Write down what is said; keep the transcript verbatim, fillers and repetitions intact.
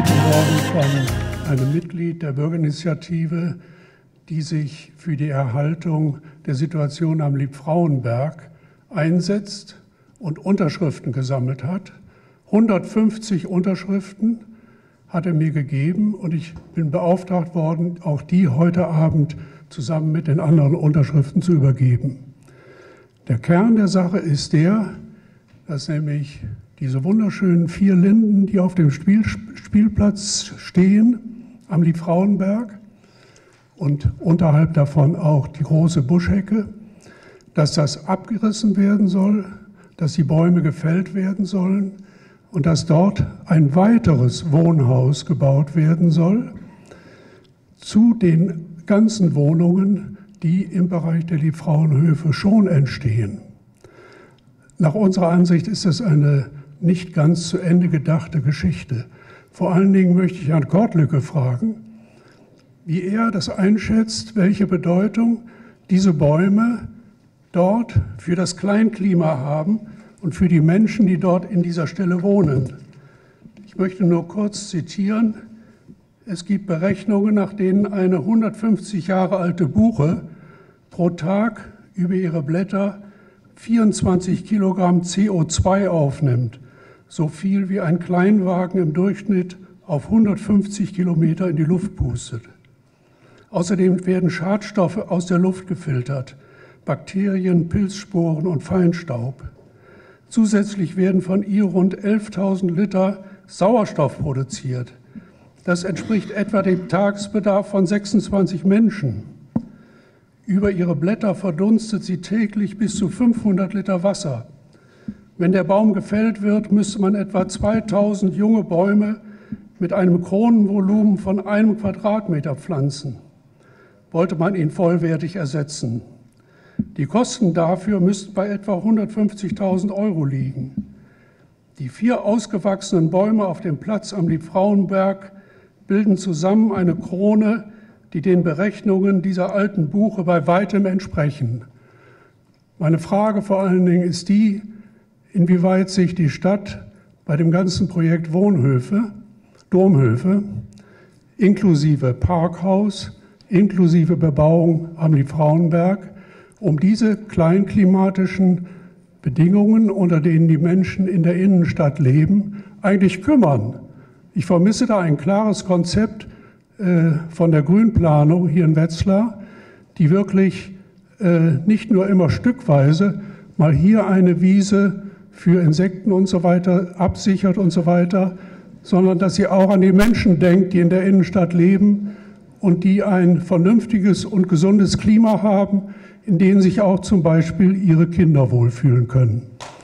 gebeten worden von einem Mitglied der Bürgerinitiative, die sich für die Erhaltung der Situation am Liebfrauenberg einsetzt und Unterschriften gesammelt hat. hundertfünfzig Unterschriften hat er mir gegeben und ich bin beauftragt worden, auch die heute Abend zusammen mit den anderen Unterschriften zu übergeben. Der Kern der Sache ist der, dass nämlich diese wunderschönen vier Linden, die auf dem Spiel, Spielplatz stehen, am Liebfrauenberg und unterhalb davon auch die große Buschhecke, dass das abgerissen werden soll, dass die Bäume gefällt werden sollen und dass dort ein weiteres Wohnhaus gebaut werden soll zu den ganzen Wohnungen, die im Bereich der Liebfrauenhöfe schon entstehen. Nach unserer Ansicht ist das eine nicht ganz zu Ende gedachte Geschichte. Vor allen Dingen möchte ich Herrn Kortlücke fragen, wie er das einschätzt, welche Bedeutung diese Bäume dort für das Kleinklima haben und für die Menschen, die dort in dieser Stelle wohnen. Ich möchte nur kurz zitieren. Es gibt Berechnungen, nach denen eine hundertfünfzig Jahre alte Buche pro Tag über ihre Blätter vierundzwanzig Kilogramm C O zwei aufnimmt, so viel wie ein Kleinwagen im Durchschnitt auf hundertfünfzig Kilometer in die Luft pustet. Außerdem werden Schadstoffe aus der Luft gefiltert, Bakterien, Pilzsporen und Feinstaub. Zusätzlich werden von ihr rund elftausend Liter Sauerstoff produziert. Das entspricht etwa dem Tagesbedarf von sechsundzwanzig Menschen. Über ihre Blätter verdunstet sie täglich bis zu fünfhundert Liter Wasser. Wenn der Baum gefällt wird, müsste man etwa zweitausend junge Bäume mit einem Kronenvolumen von einem Quadratmeter pflanzen, wollte man ihn vollwertig ersetzen. Die Kosten dafür müssten bei etwa hundertfünfzigtausend Euro liegen. Die vier ausgewachsenen Bäume auf dem Platz am Liebfrauenberg bilden zusammen eine Krone, die den Berechnungen dieser alten Buche bei weitem entsprechen. Meine Frage vor allen Dingen ist die, inwieweit sich die Stadt bei dem ganzen Projekt Wohnhöfe, Domhöfe, inklusive Parkhaus, inklusive Bebauung am Liebfrauenberg, um diese kleinklimatischen Bedingungen, unter denen die Menschen in der Innenstadt leben, eigentlich kümmern. Ich vermisse da ein klares Konzept äh, von der Grünplanung hier in Wetzlar, die wirklich äh, nicht nur immer stückweise mal hier eine Wiese für Insekten und so weiter absichert und so weiter, sondern dass sie auch an die Menschen denkt, die in der Innenstadt leben und die ein vernünftiges und gesundes Klima haben, in denen sich auch zum Beispiel ihre Kinder wohlfühlen können.